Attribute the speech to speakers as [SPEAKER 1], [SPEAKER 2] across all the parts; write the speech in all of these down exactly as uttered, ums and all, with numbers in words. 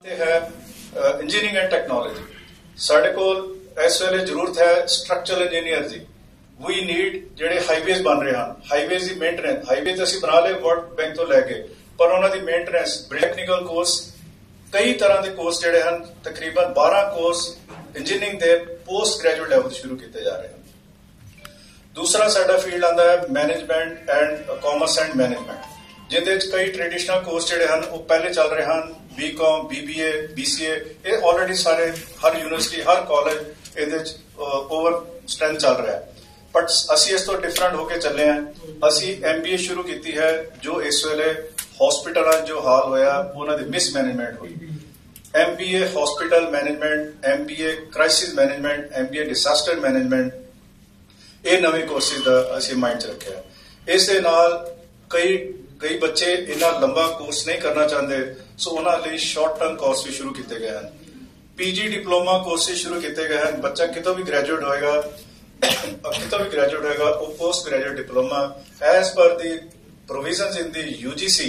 [SPEAKER 1] है engineering and technology साडे कोल इस वेले जरूरत है स्ट्रक्चरल इंजीनियर की। वी नीड जिहड़े हाईवेज बन रहे हैं, हाईवेज की मेनटेनेंस, हाईवेज असीं बना ले वर्ल्ड बैंक तो लैके, पर उन्होंने मेनटेनेंस टेक्नीकल कोर्स कई तरह के कोर्स जिहड़े हैं तकरीबन बारह कोर्स इंजीनियरिंग के पोस्ट ग्रैजुएट लैवल शुरू किए जा रहे हैं। दूसरा साडा फील्ड आता है management and commerce and management, जिहदे कई ट्रेडिशनल कोर्स जिहड़े हैं वो पहले चल रहे हैं, B com B B A B C A already सारे हर यूनिवर्सिटी हर कॉलेज ये ओवर स्ट्रेंथ चल रहा है। बट असी इस तो डिफरेंट होके चले हैं। असी एम बी ए शुरू की है जो इस वेले हॉस्पिटल जो हाल होया उन्होंने मिसमैनेजमेंट हुई। M B A hospital management, M B A crisis management, M B A disaster management, ये नवे कोर्सेज का असी माइंड च रखा। इस दे नाल कई कई बच्चे इन्ना लंबा कोर्स नहीं करना चाहते, सो उन्होंने शॉर्ट टर्म कोर्स भी शुरू किए गए हैं। पीजी डिप्लोमा कोर्सेज शुरू किए गए हैं। बच्चा कितों भी ग्रेजुएट होएगा कितों भी ग्रेजुएट होएगा वो post graduate diploma as per the provision in the UGC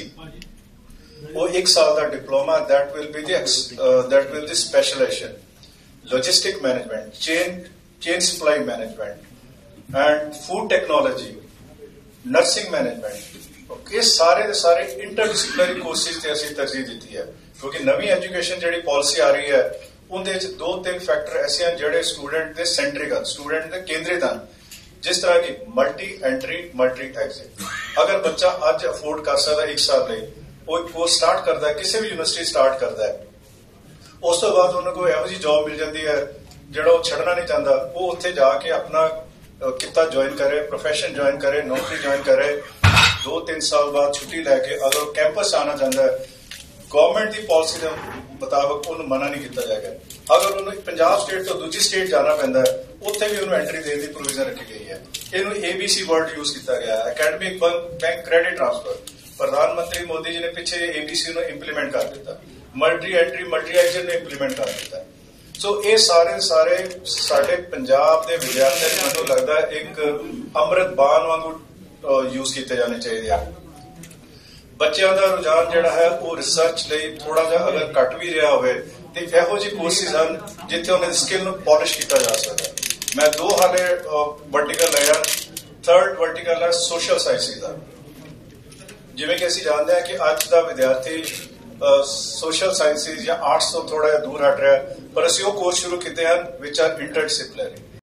[SPEAKER 1] वो एक साल का diploma that will be that will the specialisation, logistic management, chain chain supply management and food technology, nursing management, ये सारे सारे इंटरडिसिप्लिनरी कोर्सेज से असीं तरजीह दी है। क्योंकि नवी एजुकेशन जी पॉलिसी आ रही है उन्हें दो तीन फैक्टर ऐसे हैं जोड़े स्टूडेंट के सेंट्रिक हैं, स्टूडेंट के केंद्रित हैं। जिस तरह की मल्टी एंट्री मल्टी एग्जिट, अगर बच्चा अज अफोर्ड कर सकता है एक साल लिए वो कोर्स स्टार्ट करता है, किसी भी यूनिवर्सिटी स्टार्ट करता है, उस तो बाद उन्होंने यहो जी जॉब मिल जाती है जो छड़ना नहीं चाहता, वो उत्थे जाके अपना किता ज्वाइन करे, प्रोफेशन ज्वाइन करे, नौकरी ज्वाइन करे। दो तीन साल बाद छुट्टी लैके अगर कैंपस आना चाहता है, गवर्नमेंट की पॉलिसी के मुताबिक उन्होंने मना नहीं किया जाएगा। अगर उन्होंने पंजाब स्टेट तो दूसरी स्टेट जाना पैंदा है, उत्थे भी उन्होंने एंट्री देने की प्रोविजन रखी गई है। इनू A B C word use किया गया है, अकेडमिक बैंक क्रेडिट ट्रांसफर। प्रधानमंत्री मोदी जी ने पिछले ए बी सी इंप्लीमेंट कर दिता, मल्टी एंट्री मल्टी एग्जिट ने इंप्लीमेंट कर दिता। सो ये सारे सारे साडे पंजाब के विद्यार्थियों को मैनूं लगदा है एक अमृत बाण वांगू यूज किए जाने चाहिए। बच्चों का रुझान जोड़ा है वो रिसर्च लिए थोड़ा जा अगर घट भी रहा हो तो यहो जी कोर्सेज हैं जिथे उन्हें स्किल पॉलिश किया जा सकता है। मैं दो हाले वर्टिकल लिया, थर्ड वर्टिकल है सोशल साइंसिस का। जिवें कि असीं जानते हैं कि अज का विद्यार्थी सोशल साइंसिस या आर्ट्स तो थोड़ा दूर हट रहा है, पर असीं वो कोर्स शुरू किए हैं विच आर इंटरडिसिप्लिनरी।